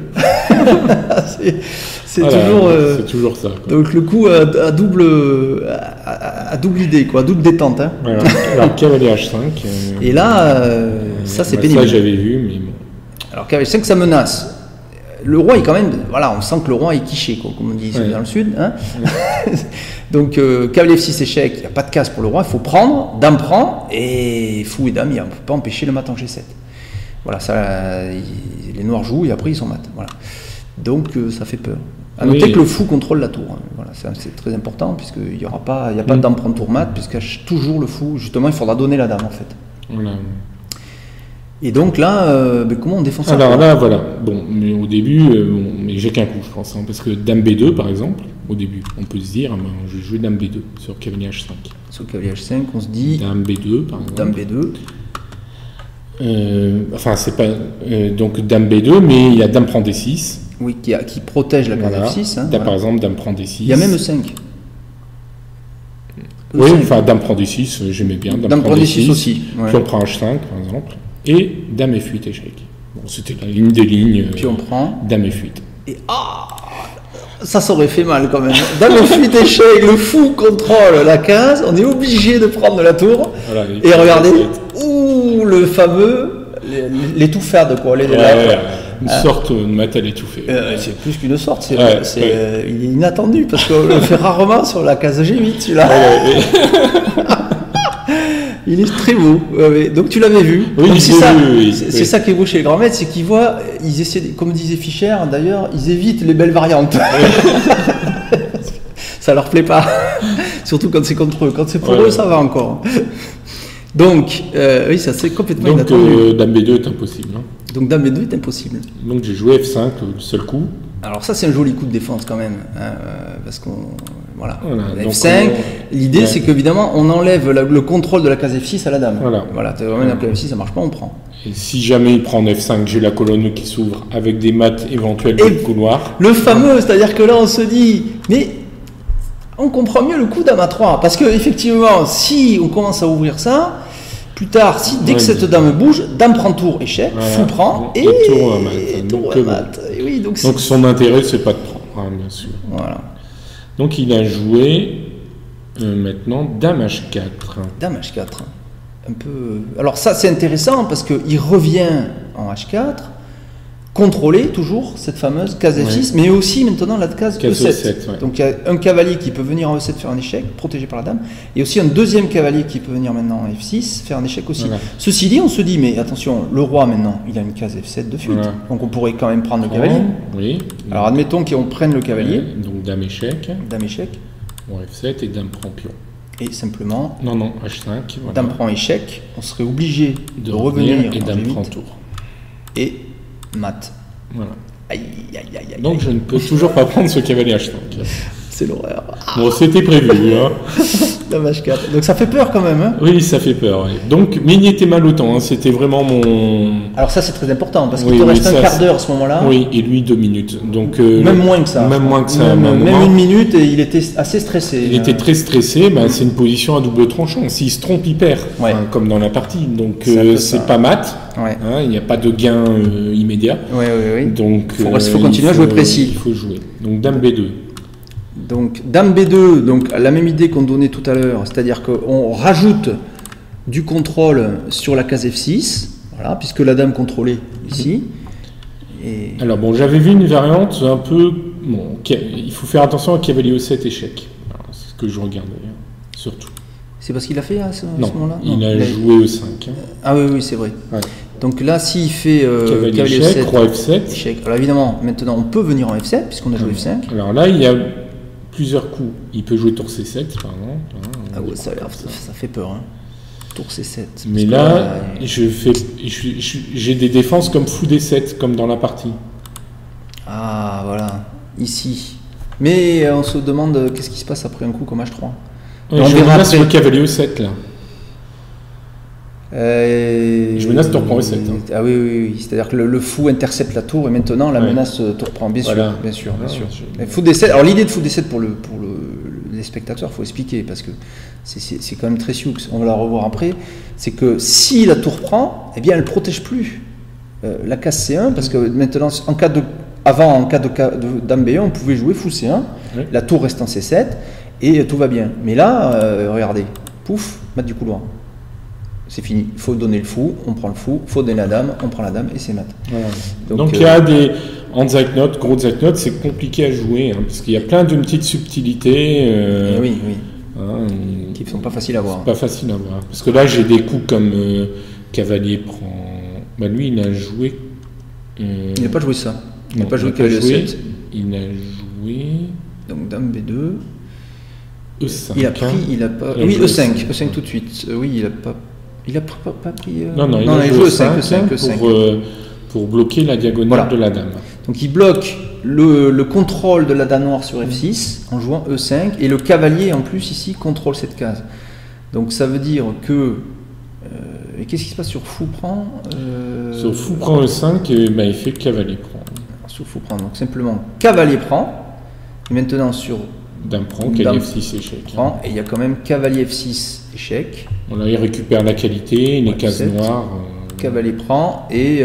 c'est Voilà, toujours... c'est toujours ça. Quoi. donc le coup à double idée, quoi, double détente. Hein. Voilà. Alors, cavalier H5. Et là, ça c'est bah, pénible. Ça, j'avais vu, mais bon. Alors cavalier 5, ça menace. Le roi est quand même, voilà, on sent que le roi est quiché, quoi, comme on dit Ouais. dans le sud. Hein. Donc cavalier F6 échec, il n'y a pas de casse pour le roi, il faut prendre, dame prend, et fou et dame, on ne peut pas empêcher le mat en G7. Voilà, ça, les noirs jouent et après ils sont mat. Voilà. Donc ça fait peur. À noter Oui. que le fou contrôle la tour. Hein. Voilà, c'est très important, puisqu'il n'y aura pas, il y a pas de dame prend tour mat, puisqu'il y a toujours le fou, justement, il faudra donner la dame en fait. Voilà. Et donc là, comment on défend ça? Alors là, voilà. Bon, mais au début, mais j'ai qu'un coup, je pense. Hein, parce que dame B2, par exemple, au début, on peut se dire, ben, je vais jouer dame B2 sur cavalier H5. Sur cavalier H5, on se dit Dame B2, par exemple. dame B2. Enfin, c'est pas. Donc dame B2, mais il y a dame prend D6. Oui, qui protège la case Voilà. F6. Hein, T'as, voilà. par exemple, dame prend D6. Il y a même E5. Oui, E5. enfin, dame prend D6, j'aimais bien. Dame prend D6 aussi. Ouais. Puis on prend H5, par exemple. Et dame F8 échec. Bon, c'était la ligne des lignes. Puis on prend. Dame F8. Et ça aurait fait mal quand même. Dame F8 échec, le fou contrôle la case. On est obligé de prendre la tour. Voilà, Et regardez, ouh, le fameux, l'étouffade quoi. Ouais, ouais, une sorte de matel étouffé. C'est plus qu'une sorte, c'est, Ouais, il est inattendu parce qu'on le fait rarement sur la case G8 celui-là. Il est très beau. Ouais, ouais. Donc tu l'avais vu. Oui, Donc, je c'est l'ai ça, vu, oui, c'est oui. ça qui est beau chez les grands maîtres, c'est qu'ils voient, ils essaient, comme disait Fischer d'ailleurs, ils évitent les belles variantes. Ça leur plaît pas. Surtout quand c'est contre eux. Quand c'est pour Ouais. eux, ça va encore. Donc, oui, ça c'est complètement Donc inattendu. dame B2 est impossible. Hein. Donc Dame B2 est impossible. Donc j'ai joué F5 le seul coup. Alors ça c'est un joli coup de défense quand même, hein, parce qu'on voilà. Donc, F5. L'idée ouais. c'est qu'évidemment on enlève le contrôle de la case F6 à la dame. Voilà. Tu ramènes la case F6, ça marche pas, on prend. Et si jamais il prend F5, j'ai la colonne qui s'ouvre avec des maths éventuelles Et- de couloir. Le fameux, c'est-à-dire que là on se dit, mais on comprend mieux le coup Dame à 3, parce que effectivement si on commence à ouvrir ça, plus tard, dès que Ouais. cette dame bouge, Dame prend tour, échec, Voilà. fou prend, Et et tour à mat. et Donc, tour à mat. Et oui, donc Donc son intérêt c'est pas de prendre, hein, bien sûr. voilà. Donc il a joué maintenant Dame H4. Dame H4. un peu... Alors ça c'est intéressant parce qu'il revient en H4, contrôler toujours cette fameuse case F6, mais aussi maintenant la case E7. Ouais. Donc il y a un cavalier qui peut venir en E7 faire un échec, protégé par la dame, et aussi un deuxième cavalier qui peut venir maintenant en F6 faire un échec aussi. Voilà. Ceci dit, on se dit, mais attention, le roi maintenant, il a une case F7 de fuite, voilà. Donc on pourrait quand même prendre le cavalier. Oui. Alors admettons qu'on prenne le cavalier. Donc dame échec. Dame échec. Bon, F7 et dame prend pion. Et simplement... Non, H5. Voilà. Dame prend échec, on serait obligé de revenir et dame prend tour. Et mat. Voilà. Aïe. Donc je ne peux toujours pas prendre ce cavalier H5. C'est l'horreur. Bon, c'était prévu. Hein. Dame H4. Donc ça fait peur quand même. Hein. Oui, ça fait peur. Oui. Donc, mais il était mal au temps. Hein. C'était vraiment mon... Alors ça c'est très important parce qu'il te reste un quart d'heure à ce moment-là. Oui, et lui 2 minutes. Donc, même moins que ça. Même moins que ça. Même 1 minute et il était assez stressé. Il était très stressé. Ben, c'est une position à double tranchant. S'il se trompe, il perd. Ouais. Hein, comme dans la partie. Donc c'est pas mat. Ouais. Hein, il n'y a pas de gain immédiat. Oui. Donc il faut continuer à jouer précis. Il faut jouer. Donc dame B2. Donc dame B2, donc la même idée qu'on donnait tout à l'heure, c'est-à-dire qu'on rajoute du contrôle sur la case F6, voilà, puisque la dame contrôlée ici. Et... Alors bon, j'avais vu une variante un peu... Bon, il faut faire attention à cavalier E7 échec. C'est ce que je regarde d'ailleurs, surtout. C'est parce qu'il a fait à ce moment-là? Non, il a joué E5. Hein. Ah oui, c'est vrai. Ouais. Donc là, s'il fait cavalier échec, roi F7. Échec. Alors évidemment, maintenant on peut venir en F7, puisqu'on a joué F5. Alors là, il y a plusieurs coups. Il peut jouer tour C7, par exemple. Ah ouais, ça fait peur. Hein. Tour C7. Mais là, j'ai des défenses comme fou D7, comme dans la partie. Ah, voilà. Ici. Mais on se demande qu'est-ce qui se passe après un coup comme H3. Je menace sur le cavalier E7, là. Je menace tour prend E7. Hein. Ah oui. C'est-à-dire que le fou intercepte la tour et maintenant la menace tour prend. Bien sûr. Mais fou D7. Alors l'idée de fou D7 pour les spectateurs, il faut expliquer parce que c'est quand même très sioux. On va la revoir après. C'est que si la tour prend, eh bien elle protège plus la case C1 parce que maintenant en cas de dame B1, on pouvait jouer fou C1. Oui. La tour reste en C7 et tout va bien. Mais là, regardez, pouf, mat du couloir. C'est fini, il faut donner le fou, on prend le fou, il faut donner la dame, on prend la dame et c'est mat. Voilà. Donc il y a des Handzeitnote, Großzeitnote, c'est compliqué à jouer, hein, parce qu'il y a plein de petites subtilités oui. Qui ne sont pas faciles à voir. Pas facile à voir. Parce que là j'ai des coups comme cavalier prend... Bah, lui il a joué... il n'a pas joué ça. Il n'a pas joué cavalier E7. Il a joué... Donc dame B2... E5. Il a pris, il a pas... Oui, E5 tout de suite. Oui, il a pas... Il a pas pris... Non, il a joué E5 pour bloquer la diagonale de la dame. Donc il bloque le contrôle de la dame noire sur F6 en jouant E5 et le cavalier en plus ici contrôle cette case. Donc ça veut dire que... et qu'est-ce qui se passe sur fou prend Sur fou prend E5, il fait cavalier prend. Sur fou prend, donc simplement cavalier prend. Et maintenant sur... Dame prend, cavalier F6 échec. Prend, et il y a quand même cavalier F6 échec. Bon, là, il récupère la qualité, les cases noires. Cavalier prend et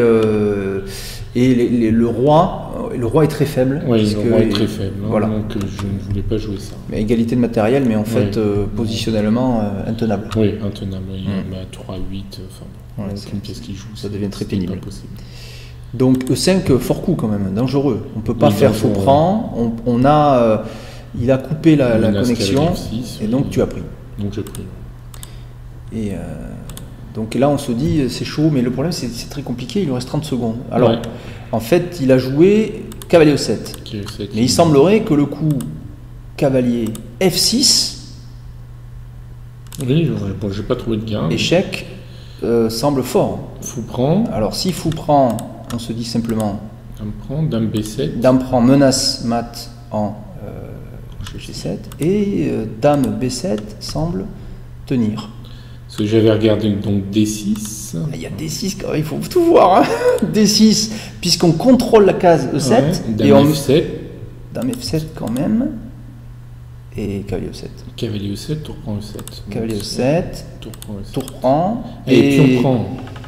le roi est très faible. Oui, le roi est très faible. Voilà. Donc je ne voulais pas jouer ça. Mais égalité de matériel, mais en fait positionnellement intenable. Oui, intenable. Il met 3, 8, enfin aucune pièce qui joue. Ça devient très pénible. Donc E5 fort coup quand même, dangereux. On ne peut pas faire faux prend. Il a coupé la connexion F6, et donc tu as pris. Donc j'ai pris. Et donc là on se dit c'est chaud, mais le problème c'est très compliqué, il lui reste 30 secondes. Alors en fait il a joué cavalier E7. Mais il semblerait que le coup cavalier F6, oui, j'ai pas trouvé de gain. Échec semble fort. Fou prend. Alors si fou prend, on se dit simplement dame prend, dame B7. Dame prend, menace mat en G7 et dame B7 semble tenir. Parce que j'avais regardé donc D6. Il y a D6, il faut tout voir. Hein. D6, puisqu'on contrôle la case E7. Dame et F7. Dame F7 quand même. Et cavalier E7. Cavalier E7, tour prend E7. Cavalier E7, tour prend E7. Tour prend. Et pion prend.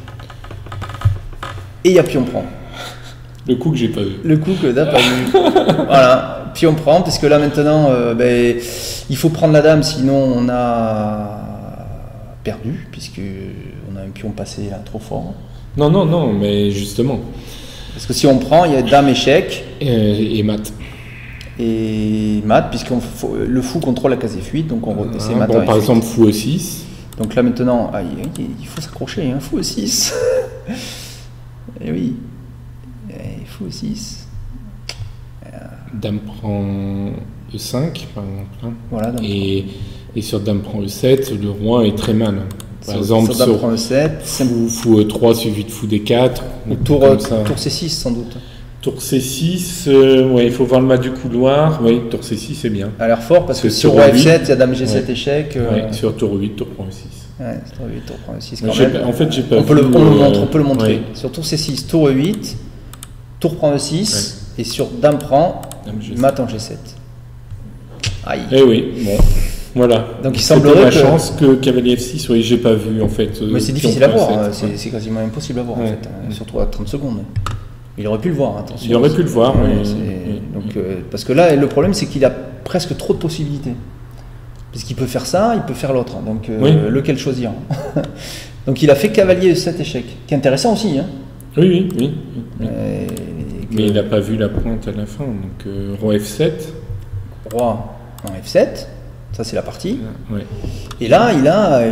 Et il y a pion prend. Le coup que j'ai pas vu. Le coup que t'as pas vu. Voilà, pion prend, parce que là maintenant, il faut prendre la dame, sinon on a perdu, puisqu'on a un pion passé là trop fort. Non, mais justement. Parce que si on prend, il y a dame échec Et mat. et mat, le fou contrôle la case F8, donc c'est mat. Bon, par exemple, fou E6. Donc là maintenant, il faut s'accrocher, hein, fou E6. Et oui, fou E6. Dame prend E5, par exemple. Voilà, donc, et sur dame prend E7, le roi est très mal. Par exemple, sur dame prend E7, fou E3 suivi de fou D4. ou tour C6 sans doute. Tour C6, il faut voir le mat du couloir. Oui, tour C6 c'est bien. A l'air fort parce que Sur sur roi F7, il y a dame G7 échec. Sur tour 8, tour prend E6. Ouais, tour 8, tour prend E6 quand même. En fait, j'ai pas on peut le montrer. Ouais. Sur tour C6, tour E8, tour prend E6, et sur dame prend, mat en G7. Aïe. Eh oui, bon, voilà. Donc il semblerait la chance que cavalier F6, oui, j'ai pas vu en fait. Mais c'est difficile à voir, c'est quasiment impossible à voir en fait, surtout à 30 secondes. Il aurait pu le voir, attention. Il aurait pu le voir, donc, parce que là, le problème, c'est qu'il a presque trop de possibilités. Parce qu'il peut faire ça, il peut faire l'autre. Donc, lequel choisir? Donc, il a fait cavalier E7 échec, qui est intéressant aussi. Hein. Oui. Mais il n'a pas vu la pointe à la fin. Donc, roi F7. Roi en F7, ça c'est la partie. Ouais. Et là, il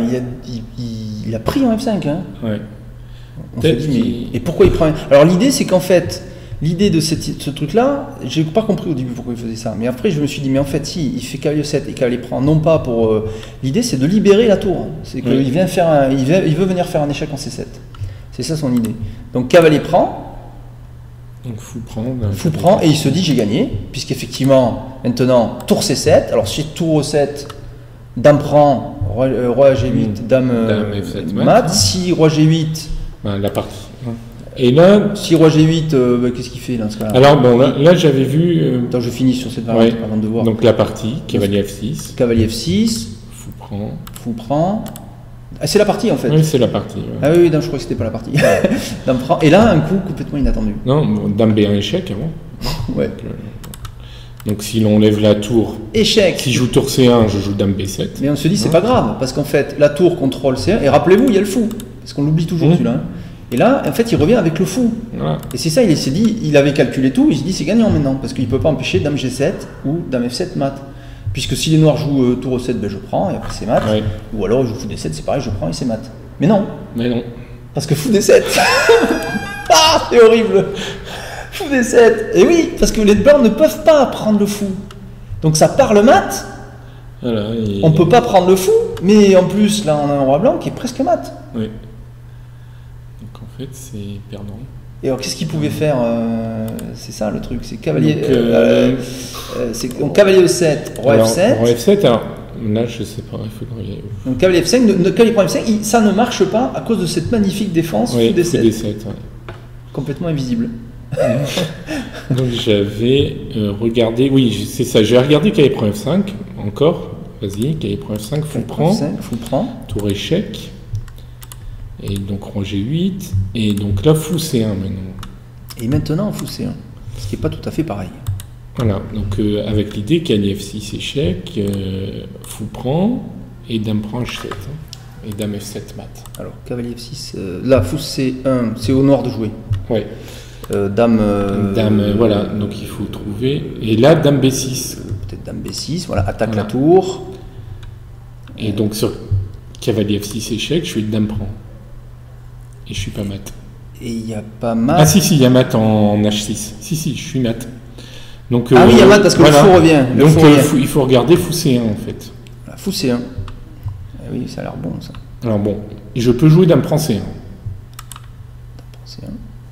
a pris en F5. Hein. Ouais. On s'est dit, mais et pourquoi il prend? Alors l'idée, c'est qu'en fait, l'idée de ce truc-là, j'ai pas compris au début pourquoi il faisait ça. Mais après, je me suis dit, mais en fait, si il fait cavalier 7 et cavalier prend, non pas pour. L'idée, c'est de libérer la tour. C'est qu'il vient il veut venir faire un échec en C7. C'est ça son idée. Donc cavalier prend. Donc fou prend. Et il se dit, j'ai gagné, puisqu'effectivement, maintenant, tour C7. Alors si tour E7, dame prend, roi G8, dame F7 mat. Si roi G8. La partie. Et là, si roi G8, qu'est-ce qu'il fait là, ce cas-là? Alors bon, là j'avais vu. Attends, je finis sur cette variante avant de voir. Donc la partie, cavalier F6. Cavalier F6. Fou prend. Ah, c'est la partie en fait. Oui, c'est la partie. Ouais. Ah oui, non, je crois que c'était pas la partie. Dame prend. Et là, un coup complètement inattendu. Non, dame B1 échec avant. Ouais. Donc si l'on lève la tour. Échec. Si je joue tour C1, je joue dame B7. Mais on se dit, c'est pas grave, parce qu'en fait, la tour contrôle C1. Et rappelez-vous, il y a le fou. Parce qu'on l'oublie toujours celui-là. Hein. Et là, en fait, il revient avec le fou. Voilà. Et c'est ça, il s'est dit, il avait calculé tout, il s'est dit, c'est gagnant maintenant, parce qu'il ne peut pas empêcher dame G7 ou dame F7 mat. Puisque si les noirs jouent tour E7, ben je prends, et après c'est mat. Ouais. Ou alors, je joue fou D7, c'est pareil, je prends et c'est mat. Mais non. Parce que fou D7. Ah, c'est horrible. Fou D7. Et oui, parce que les blancs ne peuvent pas prendre le fou. Donc ça part le mat. Voilà, on ne peut pas prendre le fou, mais en plus, là, on a un roi blanc qui est presque mat. Oui. Donc en fait, c'est perdant. Et alors, qu'est-ce qu'il pouvait faire c'est ça le truc, c'est cavalier. Donc, cavalier E7, roi F7. Roi F7, alors là, je sais pas, il faudrait. Donc, cavalier F5, cavalier prend F5, ça ne marche pas à cause de cette magnifique défense fou D7. Complètement invisible. Donc, j'avais regardé, oui, c'est ça, j'ai regardé cavalier prend F5, encore, vas-y, cavalier prend F5, fou prend, tour échec. Et donc roi G8, et donc là fou C1 maintenant. Et maintenant fou C1, ce qui n'est pas tout à fait pareil. Voilà, donc avec l'idée cavalier F6 échec, fou prend, et dame prend H7, et dame F7 mat. Alors cavalier F6, là fou C1, c'est au noir de jouer. Oui. Dame... voilà, donc il faut trouver, et là dame B6. Peut-être dame B6, voilà, attaque la tour. Et donc sur cavalier F6 échec, je suis dame prend. Et je suis pas mat. Et il n'y a pas mat. Ah si, il y a mat en H6. Si, je suis mat. Donc, oui, il y a mat parce que le fou revient. Donc il faut regarder fou C1 en fait. Voilà, fou C1. Oui, ça a l'air bon ça. Alors bon, je peux jouer dame prend C1. Dame prend C1.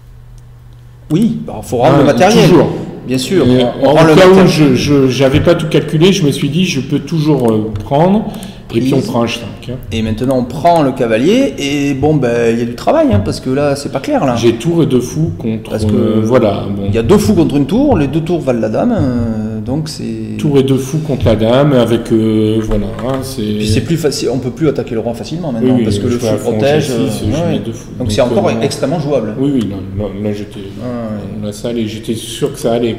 Oui, il faut rendre le matériel. Toujours. Bien sûr. En cas où je n'avais pas tout calculé, je me suis dit je peux toujours prendre. Et puis on prend H5. Et maintenant on prend le cavalier et bon ben il y a du travail parce que là c'est pas clair là. J'ai tour et deux fous contre. Parce que voilà. Bon. Il y a deux fous contre une tour, les deux tours valent la dame, donc c'est. Tour et deux fous contre la dame avec voilà. C'est. Puis c'est plus facile, on peut plus attaquer le roi facilement maintenant parce que le fou protège. Donc c'est encore extrêmement jouable. Oui, là j'étais. Là ça allait, j'étais sûr que ça allait quoi.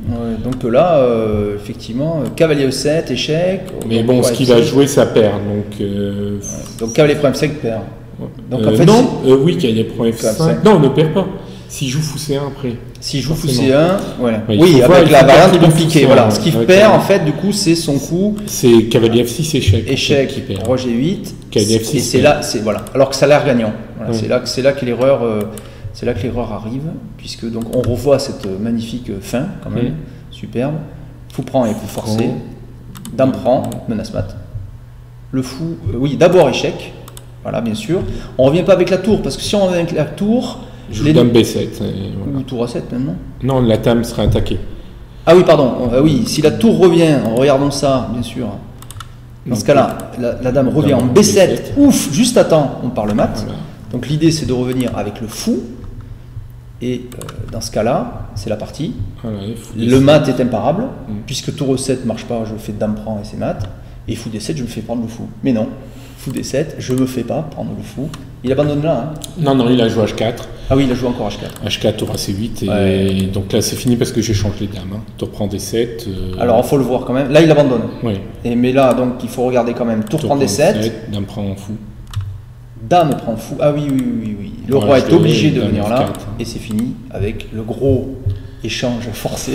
Ouais, donc là, effectivement, cavalier E7, échec. Mais bon, ce qu'il va jouer, ça perd. Donc cavalier prend F5 perd. Donc en fait, non, oui, cavalier prend F5. Non, on ne perd pas. S'il joue fou C1 après. S'il joue fou C1, voilà. Ouais, oui, avec la variante compliquée. Voilà. Ce qui perd, en fait, du coup, c'est son coup. C'est cavalier F6 échec. Échec, qui perd. roi G8. Cavalier F6. Et c'est là, voilà. Alors que ça a l'air gagnant. Voilà, c'est là que l'erreur. C'est là que l'erreur arrive, puisque donc on revoit cette magnifique fin, quand même, superbe. Fou prend et fou forcé. Dame prend, menace mat. Le fou, oui, d'abord échec. Voilà, bien sûr. On ne revient pas avec la tour, parce que si on revient avec la tour. Dame B7. Ou tour A7 maintenant. Non, la dame sera attaquée. Ah oui, pardon. Oui, si la tour revient, regardons ça, bien sûr. Dans ce cas-là, la dame revient en B7. Ouf, juste à temps, on part le mat. Voilà. Donc l'idée, c'est de revenir avec le fou. Et dans ce cas-là, c'est la partie. Voilà, le mat est imparable, puisque tour E7 ne marche pas, je fais dame prend et c'est mat. Et fou D7, je me fais prendre le fou. Mais non, fou D7, je ne me fais pas prendre le fou. Il abandonne là. Hein. Non, il a joué H4. Ah oui, il a joué encore H4. H4, tour AC8. Et donc là, c'est fini parce que j'échange les dames. Hein. Tour prend D7. Alors, il faut le voir quand même. Là, il abandonne. Oui. Mais là, donc, il faut regarder quand même. Tour prend D7. Dame prend fou. Dame prend fou. Ah oui. Le roi est obligé de venir là. Et c'est fini avec le gros échange forcé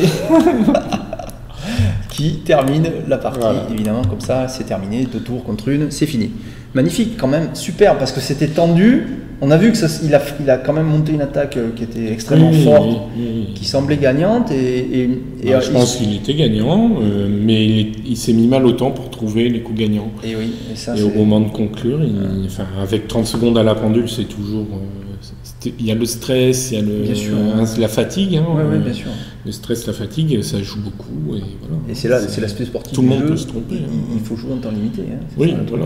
qui termine la partie. Voilà. Évidemment, comme ça, c'est terminé. 2 tours contre 1, c'est fini. Magnifique quand même, super, parce que c'était tendu. On a vu qu'il a quand même monté une attaque qui était extrêmement forte, qui semblait gagnante. Je pense qu'il était gagnant, mais il s'est mis mal au temps pour trouver les coups gagnants. Et au moment de conclure, avec 30 secondes à la pendule, c'est toujours... il y a le stress, il y a la fatigue. Hein, bien sûr. Le stress, la fatigue, ça joue beaucoup. Et c'est l'aspect sportif. Tout le monde peut se tromper. Il faut jouer en temps limité. Hein, oui, voilà.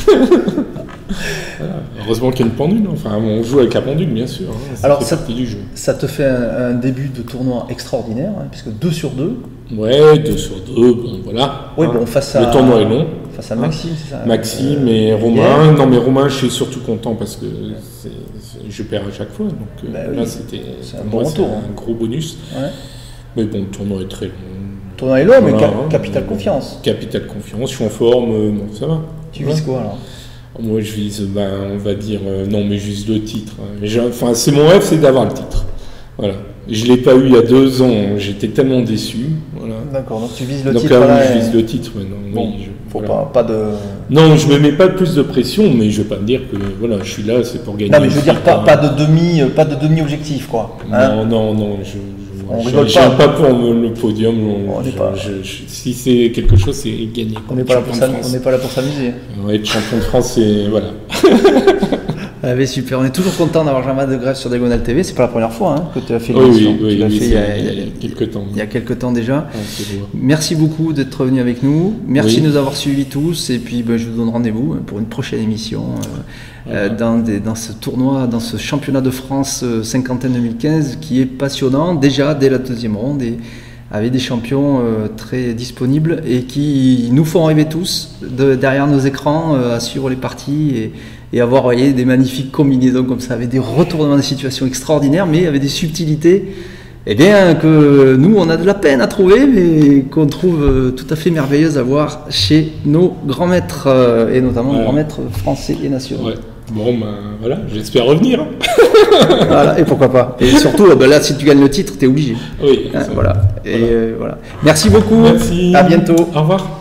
Heureusement qu'il y a une pendule. Enfin, on joue avec la pendule, bien sûr. Hein, alors, ça fait partie du jeu. Ça te fait un début de tournoi extraordinaire, hein, puisque 2 sur 2. Ouais, 2 sur 2, bon, voilà. Oui, bon, le tournoi est long. Face à Maxime, c'est ça. Maxime et Romain. Non, mais Romain, je suis surtout content parce que je perds à chaque fois. Donc là, c'était un bon retour. Un gros bonus. Ouais. Mais bon, le tournoi est très long. Le tournoi est long, mais capital confiance. Capital confiance, je suis en forme, bon, ça va. Tu vises quoi alors? Moi, je vise, on va dire, non, mais je vise le titre. Enfin, c'est mon rêve, c'est d'avoir le titre. Voilà. Je ne l'ai pas eu il y a 2 ans, j'étais tellement déçu. Voilà. D'accord, donc tu vises le titre. Donc là, je vise le titre maintenant. Bon, faut pas de... Non, je ne me mets pas plus de pression, mais je ne vais pas me dire que voilà, je suis là, c'est pour gagner. Non, mais je veux dire, pas de demi-objectif, quoi. Hein, non, je n'aime pas pour le podium. Si c'est quelque chose, c'est gagner. On n'est pas là pour s'amuser. Être champion de France, c'est... Voilà. Ah, mais super, on est toujours content d'avoir Jean-Marc Degrève sur Diagonale TV. C'est pas la première fois que tu as fait l'émission. Oui, tu l'as fait il y a quelques temps. Il y a quelques temps déjà. Merci beaucoup d'être venu avec nous. Merci de nous avoir suivis tous. Et puis je vous donne rendez-vous pour une prochaine émission dans ce tournoi, dans ce championnat de France cinquantaine 2015 qui est passionnant déjà dès la 2e ronde et avec des champions très disponibles et qui nous font rêver tous derrière nos écrans à suivre les parties et avoir des magnifiques combinaisons comme ça, avec des retournements de situation extraordinaires, mais avec des subtilités que nous, on a de la peine à trouver, mais qu'on trouve tout à fait merveilleuses à voir chez nos grands maîtres, et notamment les grands maîtres français et nationaux. Ouais. Bon, voilà, j'espère revenir. Voilà, et pourquoi pas. Et surtout, là, si tu gagnes le titre, tu es obligé. Oui. Voilà. Voilà. Merci beaucoup. Merci. À bientôt. Au revoir.